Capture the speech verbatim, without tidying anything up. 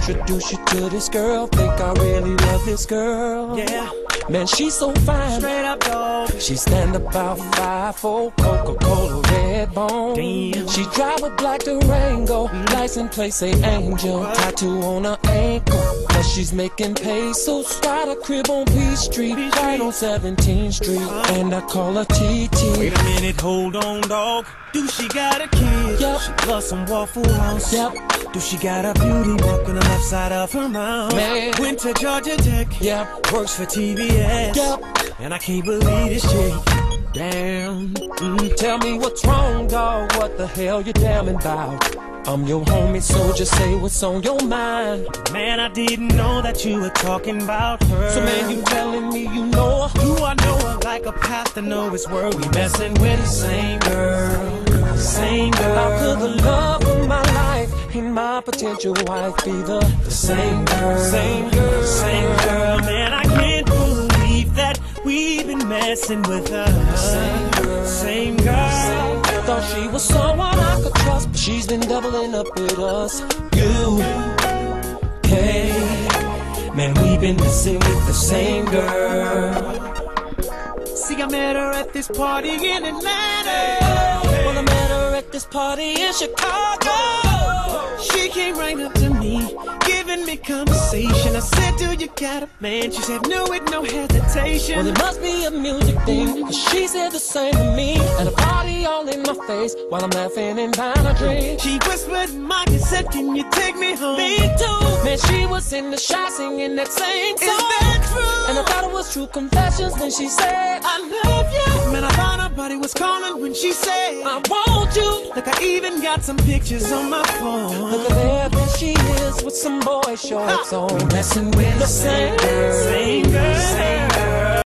introduce you to this girl. Think I really love this girl. Yeah, man, she's so fine. straight up dog. She stand about five four, Coca-Cola red bone. Damn. She drive a black Durango, license plate say Angel. Tattoo on her ankle, cause she's making pesos. Got a crib on P Street, right on seventeenth Street, and I call her T T. Wait a minute, hold on, dog. Do she got a kid? Yep. She loves some Waffle House. Yep. Do she got a beauty mark on the left side of her mouth? Man. Went to Georgia Tech. Yep. Works for T V S. Yep. And I can't believe this chick. Damn. Mm, tell me what's wrong, dog. What the hell you damning about? I'm your homie, so just say what's on your mind. Man, I didn't know that you were talking about her. So man, you telling me you know her? Do I know her like a path to know it's where we messing with the same girl, same girl. How could the love of my life and my potential wife be the, the same girl? Same girl, same girl. Man, I can't believe that we've been messing with her. Same girl, same girl. Same girl. Thought she was someone I could trust, but she's been doubling up with us. You, hey, man, we've been messing with the same girl. See, I met her at this party in Atlanta. Well, I met her at this party in Chicago. She came right up to me, giving me conversation. I said, do you got a man? She said, no, with no hesitation. Well, it must be a music thing, 'cause she said the same to me. And a party all in my face while I'm laughing and buying a drink. She whispered in my cassette, can you take me home? Me too. Man, she was in the shot singing that same song. Is that true? And I thought it was true confessions when she said, I love you. Man, I thought her body was calling when she said, I want you. look, I even got some pictures on my phone. Look at there, there she is with some boy shorts on. Messing with the same girl. Same girl. Same girl.